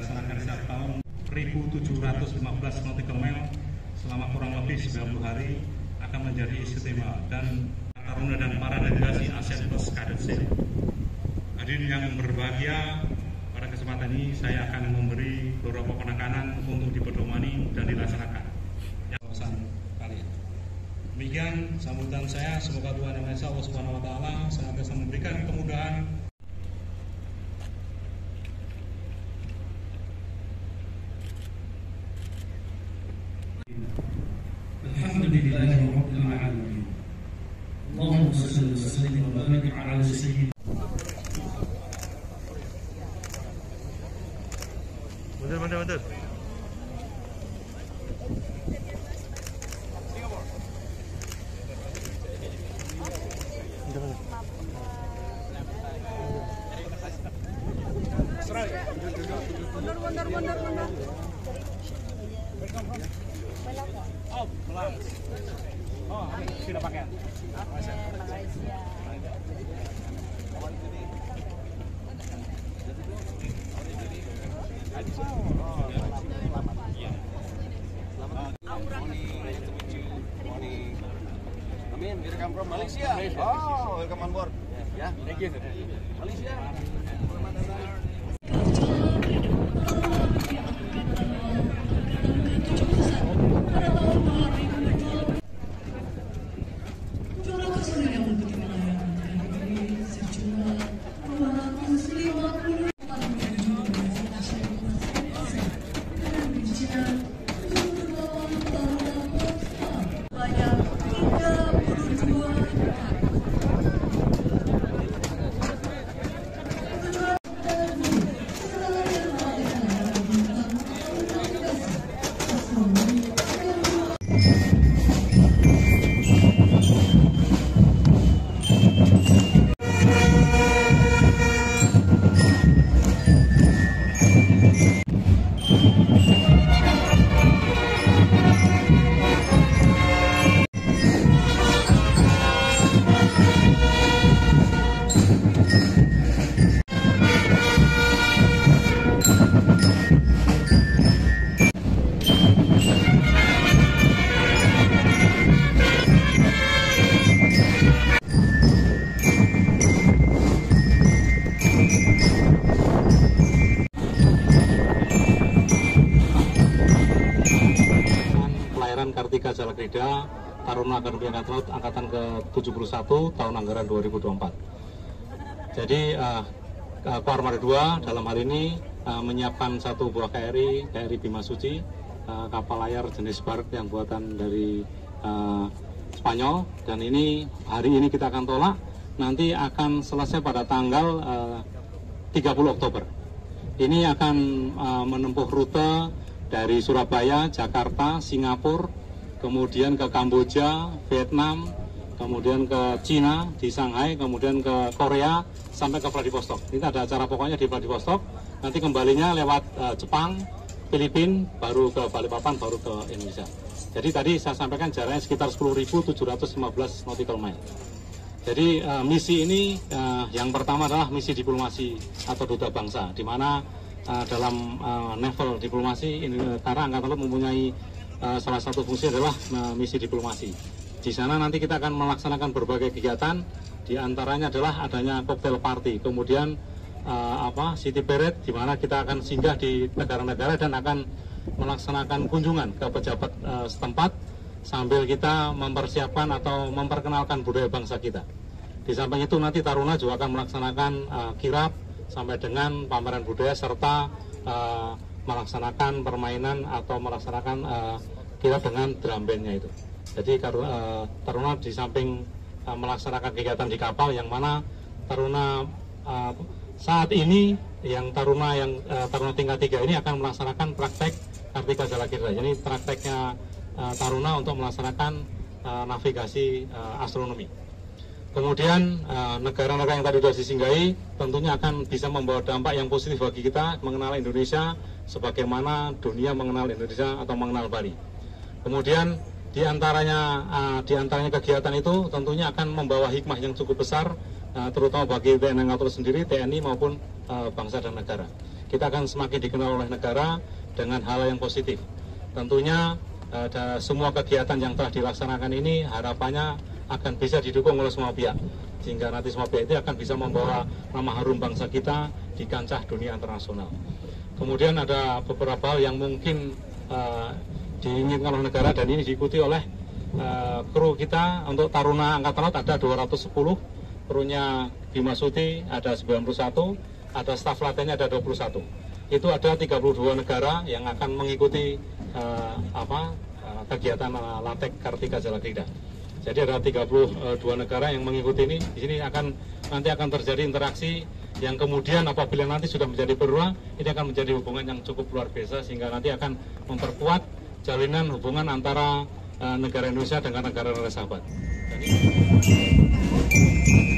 dilaksanakan setiap tahun 1715 nautical mile selama kurang lebih 90 hari akan menjadi istimewa dan Taruna dan para delegasi ASEAN Plus Cadet Sail. Hadirin yang berbahagia, pada kesempatan ini saya akan memberi beberapa penekanan untuk dipedomani dan dilaksanakan. Demikian sambutan saya, semoga Tuhan Yang Maha Esa Allah Subhanahu wa taala senantiasa memberikan kemudahan. Alhamdulillahi rabbil alamin. Allahumma shalli wa sallim wa barik ala sayyidina. Bener. Bener. Oh, sudah pakai. Malaysia. Amin, we come from Malaysia. Oh, welcome on board. Yeah, thank you. Malaysia. Selamat datang. Kartika Jalakrida Taruna Akademi Angkatan Laut Angkatan ke-71 tahun anggaran 2024. Jadi Koarmada 2 dalam hal ini menyiapkan satu buah KRI Bima Suci, kapal layar jenis bark yang buatan dari Spanyol, dan ini hari ini kita akan tolak, nanti akan selesai pada tanggal 30 Oktober. Ini akan menempuh rute dari Surabaya, Jakarta, Singapura, kemudian ke Kamboja, Vietnam, kemudian ke Cina, di Shanghai, kemudian ke Korea, sampai ke Vladivostok. Ini ada acara pokoknya di Vladivostok, nanti kembalinya lewat Jepang, Filipina, baru ke Balikpapan, baru ke Indonesia. Jadi tadi saya sampaikan jaraknya sekitar 10.715 nautical mile. Jadi misi ini yang pertama adalah misi diplomasi atau duta bangsa, di mana dalam naval diplomasi karena Angkatan Laut mempunyai salah satu fungsi adalah misi diplomasi. Di sana nanti kita akan melaksanakan berbagai kegiatan, di antaranya adalah adanya cocktail party, kemudian city parade, di mana kita akan singgah di negara-negara dan akan melaksanakan kunjungan ke pejabat setempat sambil kita mempersiapkan atau memperkenalkan budaya bangsa kita. Di samping itu nanti Taruna juga akan melaksanakan kirap sampai dengan pameran budaya serta melaksanakan permainan atau melaksanakan kirap dengan drum bandnya itu. Jadi Taruna di samping melaksanakan kegiatan di kapal, yang mana Taruna saat ini yang Taruna tingkat 3 ini akan melaksanakan praktek Kartika Jalakrida. Jadi prakteknya Taruna untuk melaksanakan navigasi astronomi. Kemudian negara-negara yang tadi sudah disinggahi tentunya akan bisa membawa dampak yang positif bagi kita mengenal Indonesia sebagaimana dunia mengenal Indonesia atau mengenal Bali. Kemudian di antaranya kegiatan itu tentunya akan membawa hikmah yang cukup besar terutama bagi TNI Angkatan Laut sendiri, TNI maupun bangsa dan negara. kita akan semakin dikenal oleh negara dengan hal yang positif. Tentunya semua kegiatan yang telah dilaksanakan ini harapannya akan bisa didukung oleh semua pihak, sehingga nanti semua pihak itu akan bisa membawa nama harum bangsa kita di kancah dunia internasional. Kemudian ada beberapa hal yang mungkin diinginkan oleh negara dan ini diikuti oleh kru kita. Untuk Taruna Angkatan Laut ada 210, krunya Bima Suti ada 91, ada staf latihannya ada 21. Itu ada 32 negara yang akan mengikuti kegiatan Latek Kartika Jalakrida. Jadi ada 32 negara yang mengikuti ini. Di sini nanti akan terjadi interaksi yang kemudian apabila nanti sudah menjadi berubah, ini akan menjadi hubungan yang cukup luar biasa sehingga nanti akan memperkuat jalinan hubungan antara negara Indonesia dengan negara-negara sahabat.